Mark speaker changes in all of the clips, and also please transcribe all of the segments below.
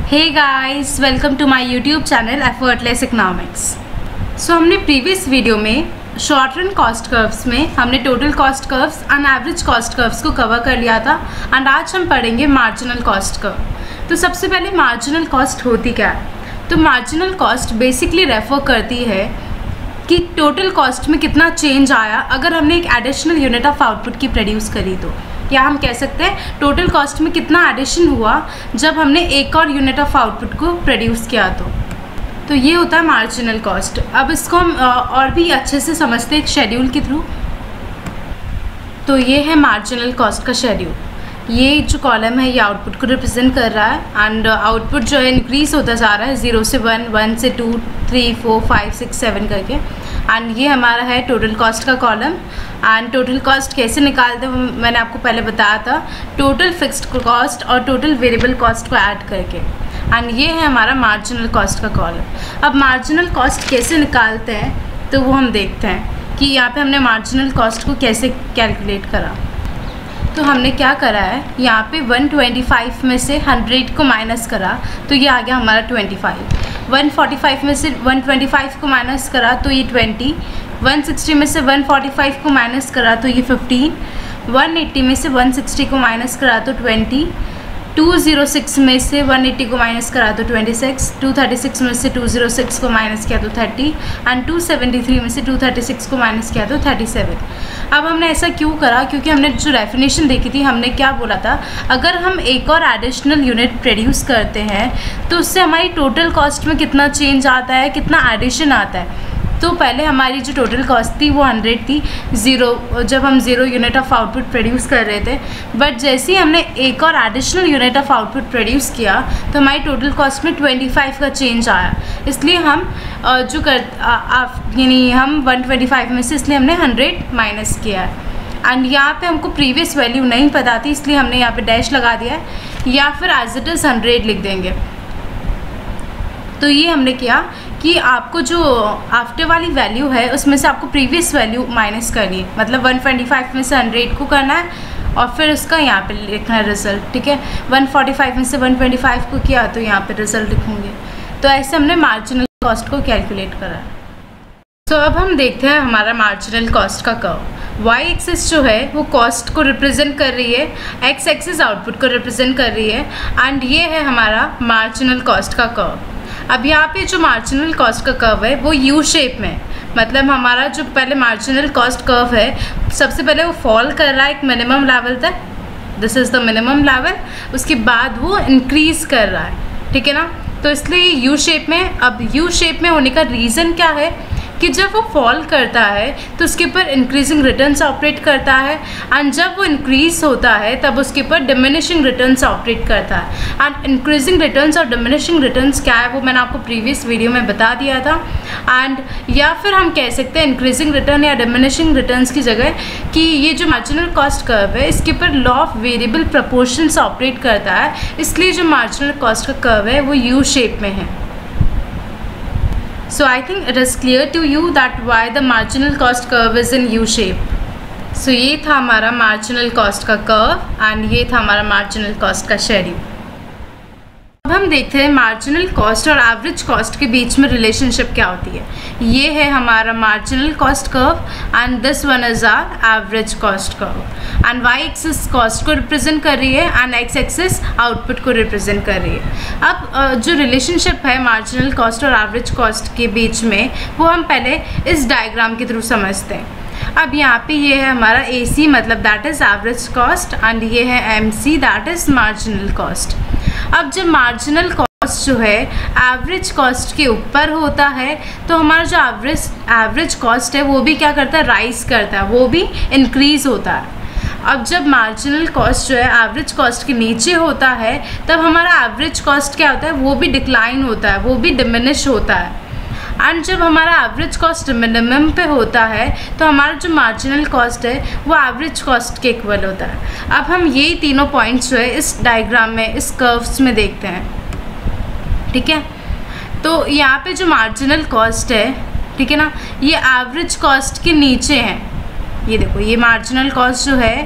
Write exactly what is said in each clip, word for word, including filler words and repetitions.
Speaker 1: Hey guys, welcome to my YouTube channel effortless economics. So हमने previous video में short run cost curves में हमने total cost curves and average cost curves को cover कर लिया था एंड आज हम पढ़ेंगे मार्जिनल कॉस्ट कर्व। तो सबसे पहले मार्जिनल कॉस्ट होती क्या है? तो मार्जिनल कॉस्ट बेसिकली रेफर करती है कि टोटल कॉस्ट में कितना चेंज आया अगर हमने एक एडिशनल यूनिट ऑफ आउटपुट की प्रोड्यूस करी तो, या हम कह सकते हैं टोटल कॉस्ट में कितना एडिशन हुआ जब हमने एक और यूनिट ऑफ आउटपुट को प्रोड्यूस किया तो तो ये होता है मार्जिनल कॉस्ट। अब इसको हम और भी अच्छे से समझते हैं एक शेड्यूल के थ्रू। तो ये है मार्जिनल कॉस्ट का शेड्यूल। ये जो कॉलम है ये आउटपुट को रिप्रेजेंट कर रहा है एंड आउटपुट जो है इंक्रीज होता जा रहा है ज़ीरो से वन, वन से two, three, four, five, six, seven करके। एंड ये हमारा है टोटल कॉस्ट का कॉलम। एंड टोटल कॉस्ट कैसे निकालते हैं मैंने आपको पहले बताया था, टोटल फिक्स्ड कॉस्ट और टोटल वेरिएबल कॉस्ट को ऐड करके। एंड ये है हमारा मार्जिनल कॉस्ट का कॉलम। अब मार्जिनल कॉस्ट कैसे निकालते हैं तो वो हम देखते हैं कि यहाँ पे हमने मार्जिनल कॉस्ट को कैसे कैलकुलेट करा। तो हमने क्या करा है, यहाँ पे वन ट्वेंटी फाइव में से हंड्रेड को माइनस करा तो ये आ गया हमारा twenty five. One forty five में से वन ट्वेंटी फाइव को माइनस करा तो ये ट्वेंटी। वन सिक्सटी में से वन फोर्टी फाइव को माइनस करा तो ये फिफ्टीन। वन एट्टी में से वन सिक्सटी को माइनस करा तो ट्वेंटी। टू ज़ीरो सिक्स में से वन एट्टी को माइनस करा तो twenty six. Two thirty six में से टू ज़ीरो सिक्स को माइनस किया तो thirty and two seventy three में से टू थर्टी सिक्स को माइनस किया तो थर्टी सेवन। अब हमने ऐसा क्यों करा? क्योंकि हमने जो डेफिनेशन देखी थी, हमने क्या बोला था, अगर हम एक और एडिशनल यूनिट प्रोड्यूस करते हैं तो उससे हमारी टोटल कॉस्ट में कितना चेंज आता है, कितना एडिशन आता है। तो पहले हमारी जो टोटल कॉस्ट थी वो हंड्रेड थी, ज़ीरो जब हम zero unit of output produce कर रहे थे। बट जैसे ही हमने एक और additional unit of output produce किया तो हमारी टोटल कॉस्ट में ट्वेंटी फाइव का चेंज आया। इसलिए हम जो कर यानी हम वन ट्वेंटी फाइव में से इसलिए हमने हंड्रेड माइनस किया है। एंड यहाँ पे हमको प्रीवियस वैल्यू नहीं पता थी इसलिए हमने यहाँ पे डैश लगा दिया है, या फिर एज इट इज़ हंड्रेड लिख देंगे। तो ये हमने किया कि आपको जो आफ्टर वाली वैल्यू है उसमें से आपको प्रीवियस वैल्यू माइनस करनी है, मतलब वन ट्वेंटी फाइव में से हंड्रेड को करना है और फिर उसका यहाँ पे लिखना है रिजल्ट। ठीक है, वन फोर्टी फाइव में से वन ट्वेंटी फाइव को किया तो यहाँ पे रिजल्ट लिखूँगे। तो ऐसे हमने मार्जिनल कॉस्ट को कैलकुलेट करा। तो अब हम देखते हैं हमारा मार्जिनल कॉस्ट का कर्व। वाई एक्सिस जो है वो कॉस्ट को रिप्रेजेंट कर रही है, एक्स एक्सिस आउटपुट को रिप्रेजेंट कर रही है एंड ये है हमारा मार्जिनल कॉस्ट का कर्व। अब यहाँ पे जो मार्जिनल कॉस्ट का कर्व है वो यू शेप में, मतलब हमारा जो पहले मार्जिनल कॉस्ट कर्व है सबसे पहले वो फॉल कर रहा है एक मिनिमम लेवल तक, this is the minimum level, उसके बाद वो इंक्रीज़ कर रहा है। ठीक है ना, तो इसलिए यू शेप में। अब यू शेप में होने का रीज़न क्या है कि जब वो फॉल करता है तो उसके ऊपर इंक्रीजिंग रिटर्न्स ऑपरेट करता है एंड जब वो इंक्रीज होता है तब उसके ऊपर डिमिनिशिंग रिटर्न्स ऑपरेट करता है। एंड इंक्रीजिंग रिटर्न्स और डिमिनिशिंग रिटर्न्स क्या है वो मैंने आपको प्रीवियस वीडियो में बता दिया था। एंड या फिर हम कह सकते हैं इंक्रीजिंग रिटर्न या डिमिनिशिंग रिटर्न्स की जगह कि ये जो मार्जिनल कॉस्ट कर्व है इसके ऊपर law of variable proportions operate करता है, इसलिए जो मार्जिनल कॉस्ट का कर्व है वो यू शेप में है। So I think it is clear to you that why the marginal cost curve is in U shape. So ये था हमारा marginal cost का curve and ये था हमारा marginal cost का शेड्यूल। अब हम देखते हैं मार्जिनल कॉस्ट और एवरेज कॉस्ट के बीच में रिलेशनशिप क्या होती है। ये है हमारा marginal cost curve and this one is our average cost curve. And Y axis cost को रिप्रेजेंट कर रही है एंड एक्स एक्सिस आउटपुट को रिप्रेजेंट कर रही है। अब जो रिलेशनशिप है मार्जिनल कॉस्ट और एवरेज कॉस्ट के बीच में वो हम पहले इस डायग्राम के थ्रू समझते हैं। अब यहाँ पे ये है हमारा ए सी, मतलब that is average cost and ये है M C, that is marginal cost. अब जब मार्जिनल कॉस्ट जो है एवरेज कॉस्ट के ऊपर होता है तो हमारा जो एवरेज एवरेज कॉस्ट है वो भी क्या करता है, राइज करता है, वो भी इंक्रीज होता है। अब जब मार्जिनल कॉस्ट जो है एवरेज कॉस्ट के नीचे होता है तब हमारा एवरेज कॉस्ट क्या होता है, वो भी डिक्लाइन होता है, वो भी डिमिनिश होता है। एंड जब हमारा एवरेज कॉस्ट मिनिमम पे होता है तो हमारा जो मार्जिनल कॉस्ट है वो एवरेज कॉस्ट के इक्वल होता है। अब हम यही तीनों पॉइंट्स जो है इस डायग्राम में, इस कर्व्स में देखते हैं। ठीक है, तो यहाँ पे जो मार्जिनल कॉस्ट है, ठीक है ना, ये एवरेज कॉस्ट के नीचे है। ये देखो, ये मार्जिनल कॉस्ट जो है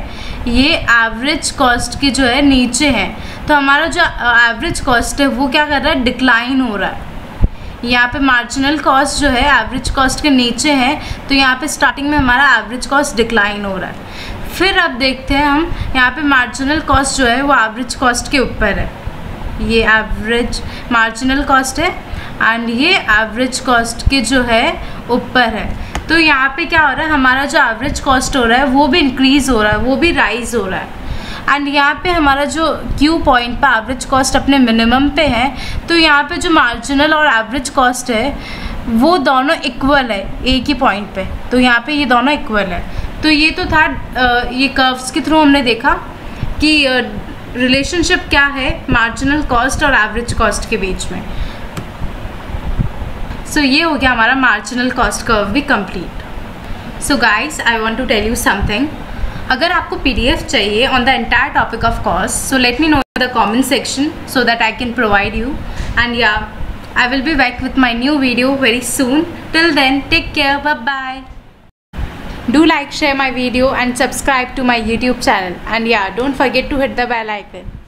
Speaker 1: ये एवरेज कॉस्ट की जो है नीचे है, तो हमारा जो एवरेज कॉस्ट है वो क्या कर रहा है, डिक्लाइन हो रहा है। यहाँ पे मार्जिनल कॉस्ट जो है एवरेज कॉस्ट के नीचे है, तो यहाँ पे स्टार्टिंग में हमारा एवरेज कॉस्ट डिक्लाइन हो रहा है। फिर अब देखते हैं हम यहाँ पे मार्जिनल कॉस्ट जो है वो एवरेज कॉस्ट के ऊपर है, ये एवरेज मार्जिनल कॉस्ट है एंड ये एवरेज कॉस्ट के जो है ऊपर है। तो यहाँ पे क्या हो रहा है, हमारा जो एवरेज कॉस्ट हो रहा है वो भी इंक्रीज़ हो रहा है, वो भी राइज हो रहा है। एंड यहाँ पे हमारा जो क्यू पॉइंट पे एवरेज कॉस्ट अपने मिनिमम पे है, तो यहाँ पे जो मार्जिनल और एवरेज कॉस्ट है वो दोनों इक्वल है एक ही पॉइंट पे, तो यहाँ पे ये दोनों इक्वल है। तो ये तो था ये कर्व्स के थ्रू हमने देखा कि रिलेशनशिप क्या है मार्जिनल कॉस्ट और एवरेज कॉस्ट के बीच में। सो so, ये हो गया हमारा मार्जिनल कॉस्ट कर्व भी complete. So guys, I want to tell you something. अगर आपको पीडीएफ चाहिए on the entire topic of cost, so let me know in the comment section so that I can provide you. And yeah, I will be back with my new video very soon. Till then, take care, bye bye. Do like, share my video and subscribe to my YouTube channel. And yeah, don't forget to hit the bell icon.